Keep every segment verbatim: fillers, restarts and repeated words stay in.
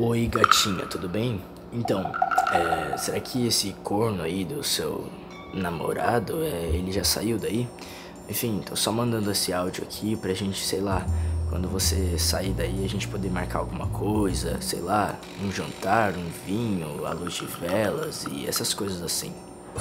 Oi, gatinha, tudo bem? Então, é, será que esse corno aí do seu namorado, é, ele já saiu daí? Enfim, tô só mandando esse áudio aqui pra gente, sei lá, quando você sair daí a gente poder marcar alguma coisa, sei lá, um jantar, um vinho, a luz de velas e essas coisas assim.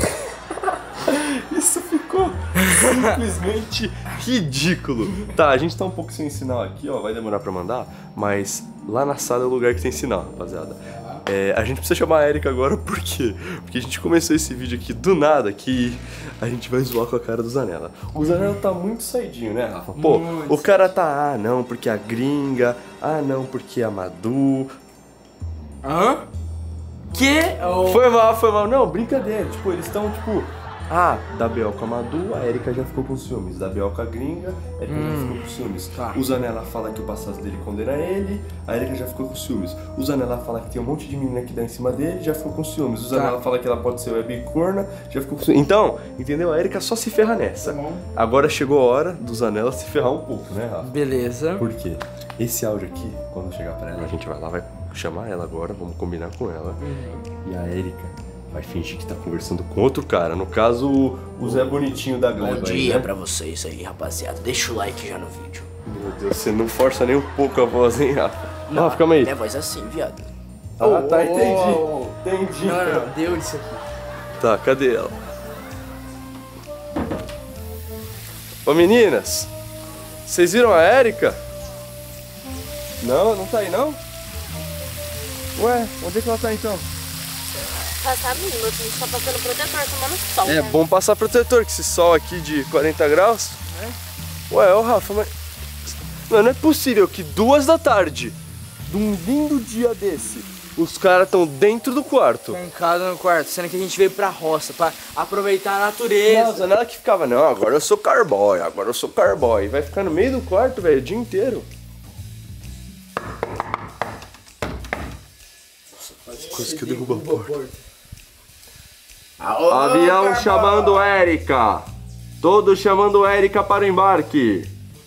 Isso ficou simplesmente ridículo. Tá, a gente tá um pouco sem sinal aqui, ó, vai demorar pra mandar, mas lá na sala é o lugar que tem sinal, rapaziada. É, a gente precisa chamar a Erika agora, por quê? Porque a gente começou esse vídeo aqui do nada, que a gente vai zoar com a cara do Zanella. O Zanella tá muito saidinho, né, Rafa? Pô, muito. O cara tá, ah, não, porque a gringa, ah, não, porque a Madu... Hã? Que? Oh. Foi mal, foi mal. Não, brincadeira, tipo, eles estão, tipo... Ah, da B O com a Madu, a Erika já ficou com ciúmes. Da B O com a gringa, a Erika hum, já ficou com ciúmes. Tá. O Zanella fala que o passado dele condena ele, a Erika já ficou com ciúmes. O Zanella fala que tem um monte de menina que dá em cima dele, já ficou com ciúmes. O Zanella tá. fala que ela pode ser webcorna, já ficou com ciúmes. Então, entendeu? A Erika só se ferra nessa. Tá. Agora chegou a hora do Zanella se ferrar um pouco, né, Rafa? Beleza. Por quê? Esse áudio aqui, quando chegar pra ela, a gente vai lá, vai chamar ela agora, vamos combinar com ela. Uhum. E a Erika vai fingir que tá conversando com outro cara. No caso, o Zé Bonitinho da Gleba. Bom dia aí, né? Pra vocês aí, rapaziada. Deixa o like já no vídeo. Meu Deus, você não força nem um pouco a voz, hein, Rafa? Não, Rafa, calma aí. É voz assim, viado. Ah, oh, tá, entendi. Oh, entendi. Não, não, não, deu isso aqui. Tá, cadê ela? Ô, meninas, vocês viram a Erika? Não, não tá aí, não? Ué, onde é que ela tá, então? Passar mínimo, a gente tá passando protetor, tomando sol. É, né? Bom passar protetor, que esse sol aqui de quarenta graus. É? Ué, ô Rafa, mas... Não, não é possível que duas da tarde, de um lindo dia desse, os caras estão dentro do quarto. Trancado no quarto, sendo que a gente veio pra roça, pra aproveitar a natureza. Nossa, não era que ficava, não, agora eu sou carboy, agora eu sou carboy. Vai ficar no meio do quarto, velho, o dia inteiro. Nossa, quase que eu derrubo a porta. Aô, avião caramba. Chamando Erika! Todos chamando Erika para o embarque!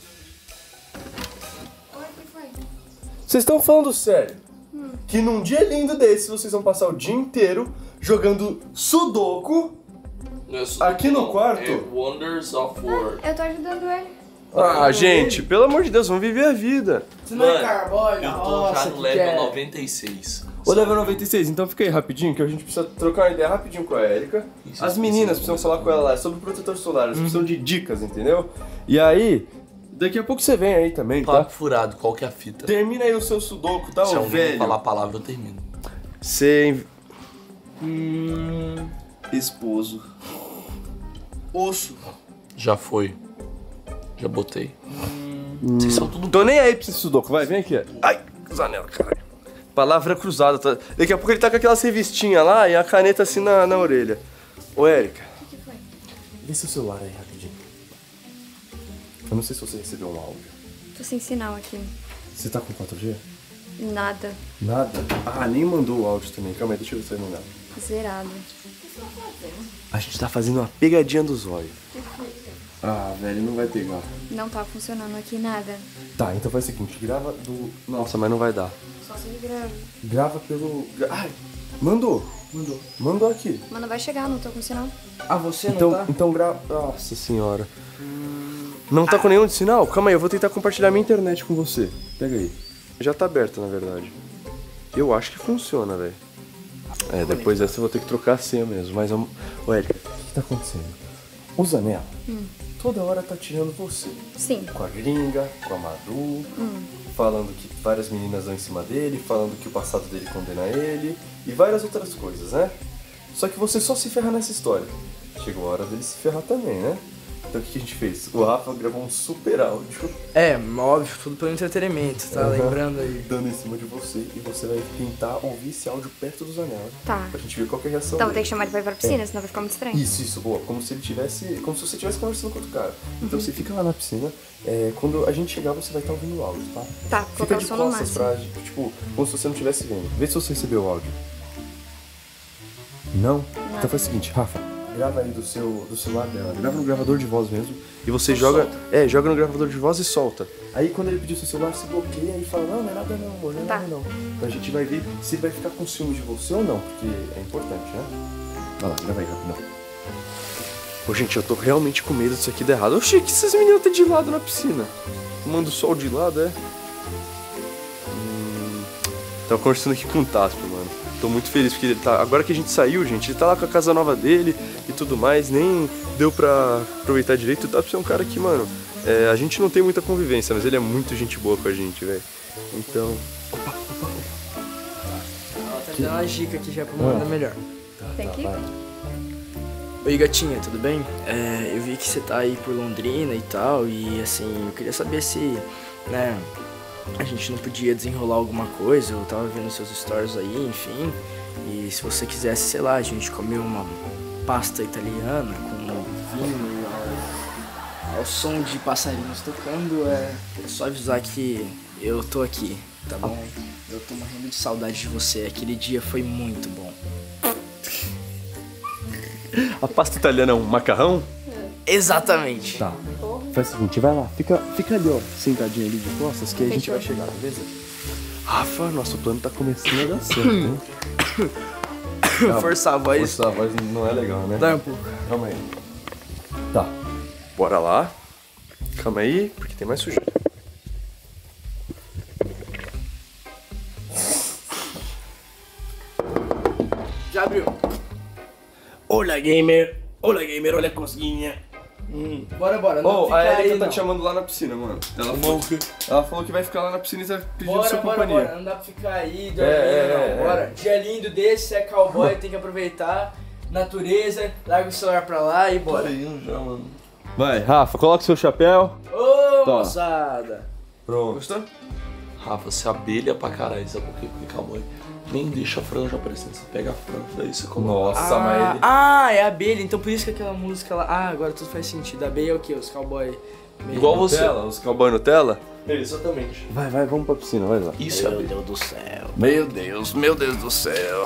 Oi, que foi? Vocês estão falando sério? Hum. Que num dia lindo desse vocês vão passar o dia inteiro jogando Sudoku é sudoku aqui no quarto? É Wonders of War. Ah, eu tô ajudando ele. Ah, gente, pelo amor de Deus, vamos viver a vida. Você não é carboy, eu tô já no level noventa e seis. O level noventa e seis, então fica aí rapidinho, que a gente precisa trocar uma ideia rapidinho com a Erika. Isso, As meninas precisam falar com ela lá sobre o protetor solar, elas uhum. precisam de dicas, entendeu? E aí, daqui a pouco você vem aí também, tá? Papo furado, qual que é a fita? Termina aí o seu sudoku, tá, Se ô alguém velho? falar a palavra, eu termino. Você... Hum... Esposo. Osso. Já foi. Já botei. Hum... Vocês são tudo... Tô nem aí pra esse sudoku, vai, vem aqui. Ai, Zanella, caralho. Palavra cruzada, tá? Daqui a pouco ele tá com aquelas revistinhas lá e a caneta assim na, na orelha. Ô, Erika. O que, que foi? Vê seu celular aí rapidinho. Eu não sei se você recebeu um áudio. Tô sem sinal aqui. Você tá com quatro G? Nada. Nada? Ah, nem mandou o áudio também. Calma aí, deixa eu ver se vai mandar. Zerado. A gente tá fazendo uma pegadinha dos olhos. Ah, velho, não vai pegar. Não tá funcionando aqui nada. Tá, então faz o seguinte, grava do... Nossa, mas não vai dar. Só se grava. Grava pelo... Ai, mandou. Mandou. Mandou aqui. Mas não vai chegar, não tô com sinal. Ah, você então, não tá? Então grava... Nossa senhora. Hum... Não tá ah. com nenhum sinal? Calma aí, eu vou tentar compartilhar minha internet com você. Pega aí. Já tá aberta, na verdade. Eu acho que funciona, velho. É, depois dessa eu vou ter que trocar a senha mesmo, mas... Ô, Erika, o que tá acontecendo? O Zanella, hum. toda hora tá tirando você. Sim. Com a gringa, com a Madu, hum. falando que várias meninas dão em cima dele, falando que o passado dele condena ele, e várias outras coisas, né? Só que você só se ferra nessa história. Chegou a hora dele se ferrar também, né? Então o que a gente fez? O Rafa gravou um super áudio. É, óbvio, tudo pelo entretenimento, tá? Uhum. Lembrando aí. Dando em cima de você, e você vai tentar ouvir esse áudio perto do Zanella. Tá. Pra gente ver qual que é a reação Então dele. vou ter que chamar ele pra ir pra piscina, é. senão vai ficar muito estranho. Isso, isso, boa. Como se ele tivesse. Como se você estivesse conversando com outro cara. Então uhum. você fica lá na piscina, é, quando a gente chegar você vai estar ouvindo o áudio, tá? Tá, fica de costas pra, tipo, como se você não estivesse vendo. Vê se você recebeu o áudio. Não? Não. Então faz o seguinte, Rafa, grava aí do seu do celular dela. Grava no gravador de voz mesmo. E você joga. Solta. É, joga no gravador de voz e solta. Aí quando ele pedir o seu celular, você bloqueia e fala, não, não é nada não, amor, não é tá. nada não. Então a gente vai ver se ele vai ficar com ciúme de você ou não, porque é importante, né? Vai lá, grava aí, rapidão. Pô, gente, eu tô realmente com medo disso aqui dar errado. Oxi, que essas meninas estão de lado na piscina? Manda o sol de lado, é? Hum... Tava conversando aqui com o Tasp, mano. Tô muito feliz porque ele tá... Agora que a gente saiu, gente, ele tá lá com a casa nova dele e tudo mais. Nem deu pra aproveitar direito. O Tasp é um cara que, mano... É, a gente não tem muita convivência, mas ele é muito gente boa com a gente, velho. Então... Opa, opa, opa. Ela tá dando uma dica aqui já pra mandar melhor. Tá, tem tá, que ir? Oi, gatinha, tudo bem? É, eu vi que você tá aí por Londrina e tal, e assim, eu queria saber se, né, a gente não podia desenrolar alguma coisa. Eu tava vendo seus stories aí, enfim, e se você quisesse, sei lá, a gente comer uma pasta italiana com vinho ao, ao som de passarinhos tocando, é, é só avisar que eu tô aqui, tá bom? Eu tô morrendo de saudade de você, aquele dia foi muito bom. A pasta italiana é um macarrão? Exatamente. Tá. Faz o seguinte, vai lá, fica, fica ali, ó, sentadinho ali de costas, que aí a gente vai chegar, beleza? Rafa, nosso plano tá começando a dar certo, hein? Forçar a voz. Forçar a voz não é legal, né? Dá um pouco. Calma aí. Tá. Bora lá. Calma aí, porque tem mais sujeira. Já abriu. Olá, gamer. Olá, gamer. Olha a cosquinha. Hum. Bora, bora. Não Oh, a Erika aí, tá não. te chamando lá na piscina, mano. Ela falou, que, ela falou que vai ficar lá na piscina e tá pedindo Bora, sua bora, companhia. bora. Não dá pra ficar aí dormindo, É, é, não. é, Bora. é. Dia lindo desse, é cowboy, tem que aproveitar. Natureza, larga o celular pra lá e bora. já, mano. Vai, Rafa, coloca seu chapéu. Ô, Tá. moçada. Pronto. Gostou? Rafa, você abelha pra caralho, sabe por quê? Porque cowboy nem deixa a franja aparecendo. Você pega a franja, daí você coloca. Nossa, mas Ah, ele... ah, é a abelha, então por isso que aquela música lá. Ah, agora tudo faz sentido. A abelha é o quê? Os cowboy. meio- Igual você. Nutella, os cowboy Nutella? É, exatamente. Vai, vai, vamos pra piscina, vai lá. Isso é Meu abelha. Deus do céu. Meu Deus, meu Deus do céu.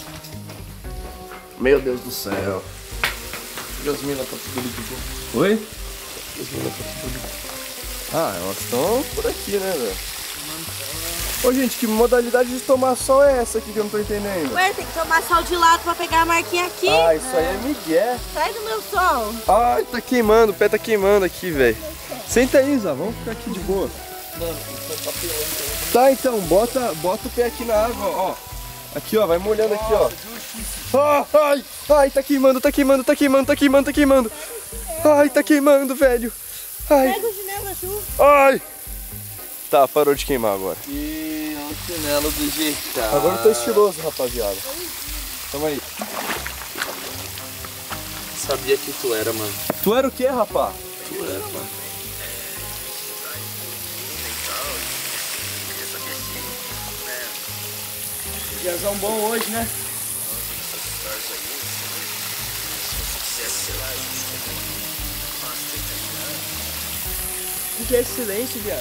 Meu Deus do céu. Jasmina tá tudo ali de boa. Oi? Jasmina tá tudo ali. Ah, elas estão por aqui, né, velho? Ô, gente, que modalidade de tomar sol é essa aqui que eu não tô entendendo? Ué, tem que tomar sol de lado pra pegar a marquinha aqui. Ah, isso aí é migué. Sai do meu sol. Ai, tá queimando, o pé tá queimando aqui, velho. Senta aí, Zá, vamos ficar aqui de boa. Tá, então, bota, bota o pé aqui na água, ó. Aqui, ó, vai molhando aqui, ó. Ah, ai, ai, tá queimando, tá queimando, tá queimando, tá queimando, tá queimando. Ai, tá queimando, velho. Ai. Pega o chinelo azul. Ai. Tá, parou de queimar agora. E o chinelo do jeito. Agora eu tô estiloso, rapaziada. Tamo aí. Sabia que tu era, mano. Tu era o quê, rapá? Tu era, mano. Diazão bom hoje, né? O que é esse silêncio, viado?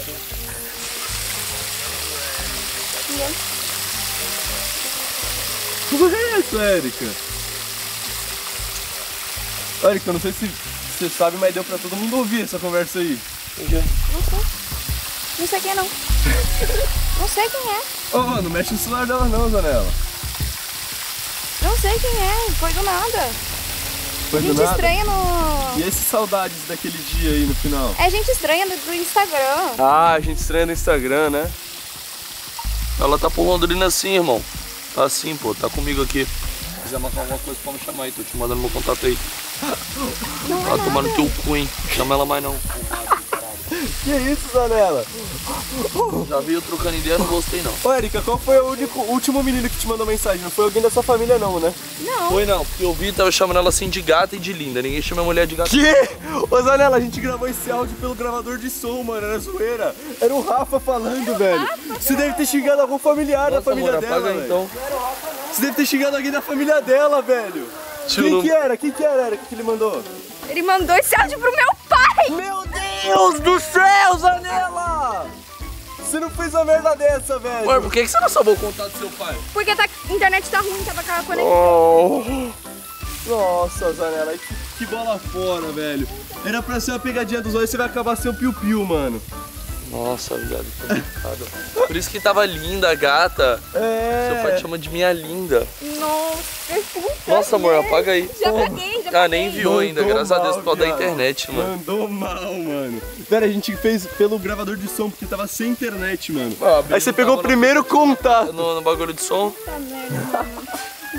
Porra é essa, Erika? Erika, eu não sei se você sabe, mas deu pra todo mundo ouvir essa conversa aí. Não sei. Não sei quem é, não. Não sei quem é. Ô, oh, não mexe no celular dela não, Zanella. Não sei quem é. Foi do nada. Foi do gente nada? estranha no... E esses saudades daquele dia aí no final? É gente estranha do, do Instagram. Ah, a gente estranha no Instagram, né? Ela tá por Londrina assim, irmão. Tá assim, pô. Tá comigo aqui. Se quiser marcar alguma coisa, pode me chamar aí. Tô te mandando meu contato aí. Não Tá é tomando nada. teu cu, hein? Chama ela mais não. Que isso, Zanella? Já veio trocando ideia, não gostei não. Ô, Erika, qual foi o único, último menino que te mandou mensagem? Não foi alguém da sua família não, né? Não. Foi não, porque eu vi, tava chamando ela assim de gata e de linda. Ninguém chama a mulher de gata. Que? Ô, Zanella, a gente gravou esse áudio pelo gravador de som, mano. Era zoeira. Era o Rafa falando, velho. Você deve ter xingado algum familiar da Nossa, família amor, dela, apaga velho. então. Você deve ter xingado alguém da família dela, velho. Tio, Quem não- que era? Quem que era, Erika, que ele mandou? Ele mandou esse áudio pro meu pai. Meu Deus do céu, Zanella! Você não fez uma merda dessa, velho. Ué, por que que você não salvou o contato do seu pai? Porque tá, a internet tá ruim, tava com a conexão. Oh. Nossa, Zanella, que, que bola fora, velho. Era pra ser uma pegadinha dos olhos, você vai acabar sendo piu-piu, mano. Nossa, viado, complicado. Por isso que tava linda, gata. É. Seu pai te chama de minha linda. Nossa, puta. Nossa, amor, apaga aí. Já paguei, já paguei. Ah, nem enviou ainda, Mandou graças a Deus, mal, por causa da viado. internet, mano. Mandou mal, mano. Pera, a gente fez pelo gravador de som, porque tava sem internet, mano. Ah, Aí você pegou o primeiro contato. No, no bagulho de som. Puta merda, mano.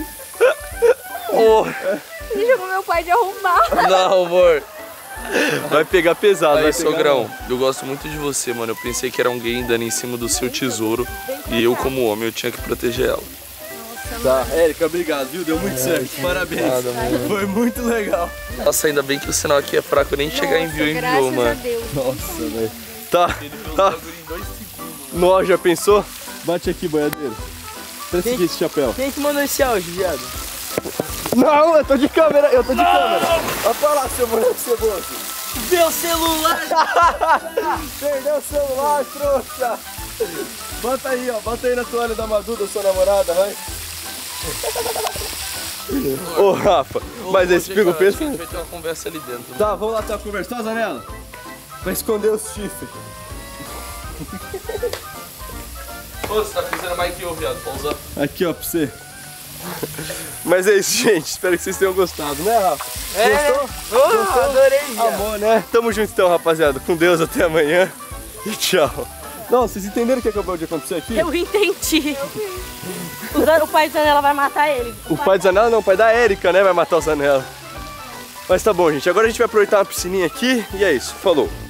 Oh, Ele chamou meu pai de arrumar. não, amor. Vai pegar pesado, Aí, vai pegar... sogrão, eu gosto muito de você, mano. Eu pensei que era um gay andando em cima do seu tesouro. E eu, como homem, eu tinha que proteger ela. Tá, Érica, obrigado, viu? Deu muito certo. Parabéns. nada, mano. Foi muito legal. Nossa, ainda bem que o sinal aqui é fraco. Nem chegar em enviou, Graças enviou, a mano. Deus. Nossa, velho. Tá, tá. Nó, já pensou? Bate aqui, boiadeiro. Presta aqui esse chapéu. Quem que mandou esse áudio, viado? Não, eu tô de câmera, eu tô de câmera. Vai pra lá, seu moleque ceboso. Meu celular! Perdeu o celular, trouxa. Bota aí, ó. Bota aí na toalha da Madu, da sua namorada, vai. Ô, Rafa, mas esse Ô, pico gente, pensa... A gente vai ter uma conversa ali dentro. Tá, vamos lá ter uma conversa. Tá, Zanella? Pra esconder os chifres. Ô, você tá fazendo mais que eu, viado. Pausa. Aqui, ó, pra você. Mas é isso, gente. Espero que vocês tenham gostado, né, Rafa? É, Gostou? oh, adorei, viado. Amor, né? Tamo junto então, rapaziada. Com Deus, até amanhã. E tchau. Não, vocês entenderam o que acabou de acontecer aqui? Eu entendi. O, Dan- o pai de Zanella vai matar ele. O pai de Zanella não, o pai da Érica, né? Vai matar o Zanella. Mas tá bom, gente. Agora a gente vai aproveitar uma piscininha aqui e é isso. Falou.